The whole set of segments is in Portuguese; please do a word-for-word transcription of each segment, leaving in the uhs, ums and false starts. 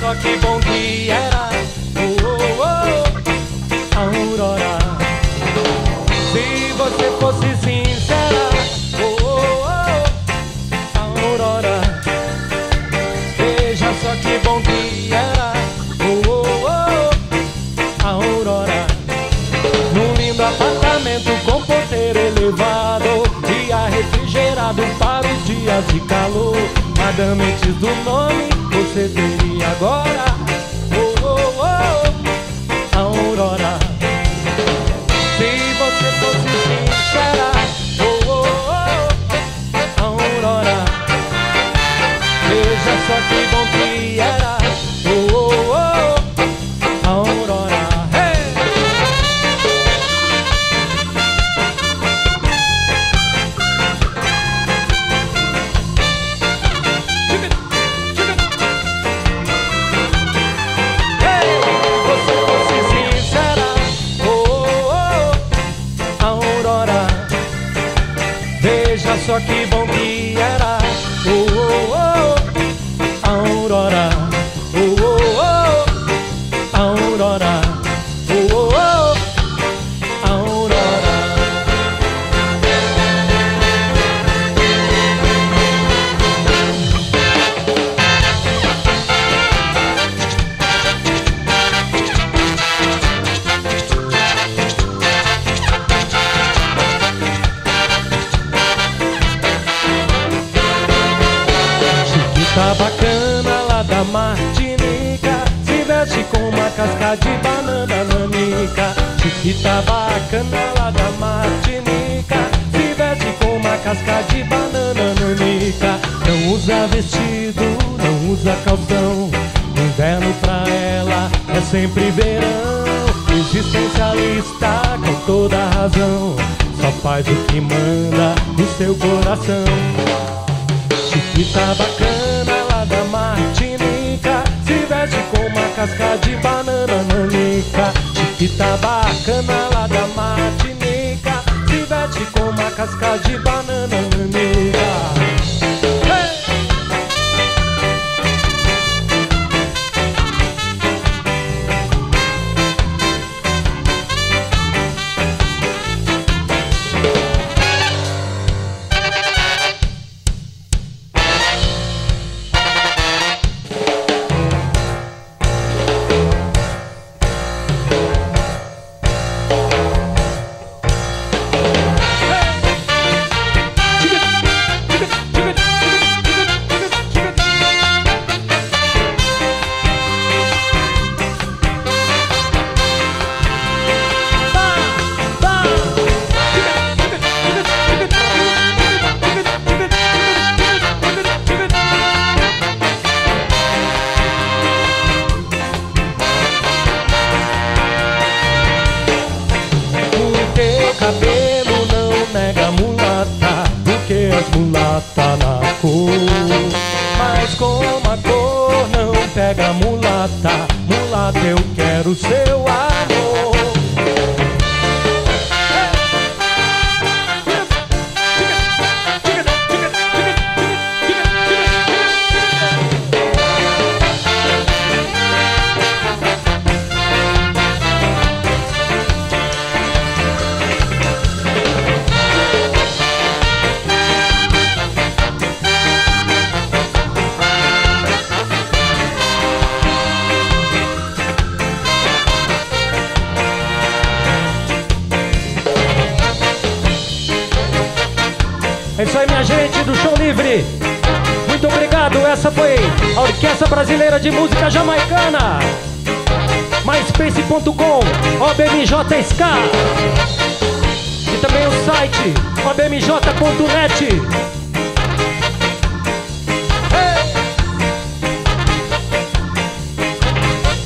só que bom que era. Oh, oh, oh, Aurora. Se você fosse sincera, oh, oh, oh, Aurora. Veja só que bom que era. Oh, oh, oh, Aurora. Num lindo apartamento com porteiro elevado e ar refrigerado para os dias de calor. Madame, antes do nome, você teria agora. Oh, oh, oh, Aurora. Se você fosse sincera, oh, oh, oh, Aurora. Veja só que bom que era. Oh, oh, oh, Aurora. Hey! Hey! Você fosse sincera, oh, oh, oh, Aurora. Veja só que bom que era. Oh, oh, oh, Aurora. Oh, oh, oh, Aurora. Oh, oh, oh, Aurora. Chiquita bacana lá da Martinica, se veste com uma casca de banana nanica. Chiquita bacana lá da Martinica, se veste com uma casca de banana nanica. Não usa vestido, não usa calção, inverno pra ela é sempre verão. Existencialista com toda razão, só faz o que manda no seu coração. Chiquita bacana lá da Martinica, se veste com uma casca de banana nanica. Chiquita bacana lá da Martinica, se veste com uma casca de banana nanica. Hey! Cabelo não nega mulata, porque as mulata na cor. Mas como a cor não pega mulata, mulata eu quero seu amor. É isso aí, minha gente do Show Livre. Muito obrigado. Essa foi a Orquestra Brasileira de Música Jamaicana. MySpace ponto com, O B M J S K. E também o site O B M J ponto net.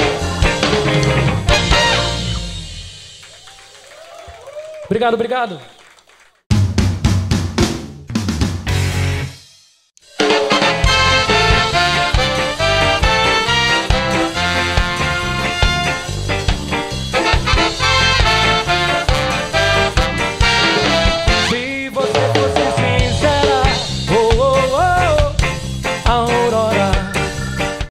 Obrigado, obrigado.